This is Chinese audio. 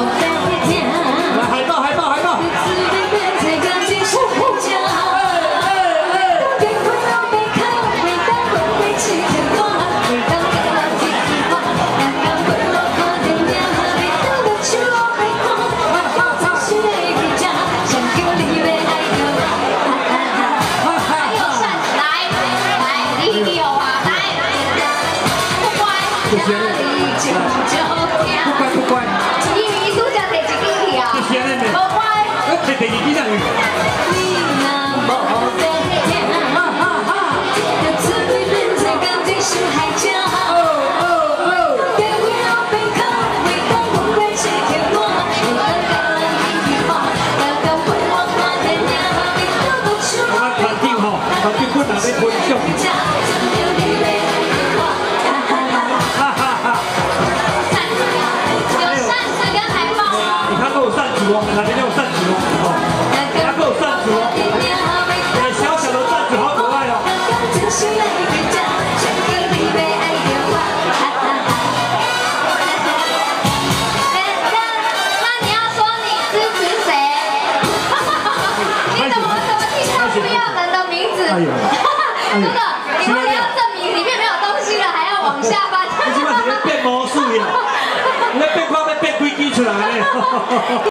海报，海报，海报。 不乖不乖， 一名艺术家摕一支去啊， 不乖，我摕第二支上去。我团长吼，团长本来要分享。 哪边有扇子哦？哪个有扇子哦？小小的扇子好可爱哦！ 那你要说你支持谁？你怎么记下不要人的名字？哥哥，你为了要证明里面没有东西了，还要往下翻。 你起码是变魔术呀！你那变快要变规矩出来呢。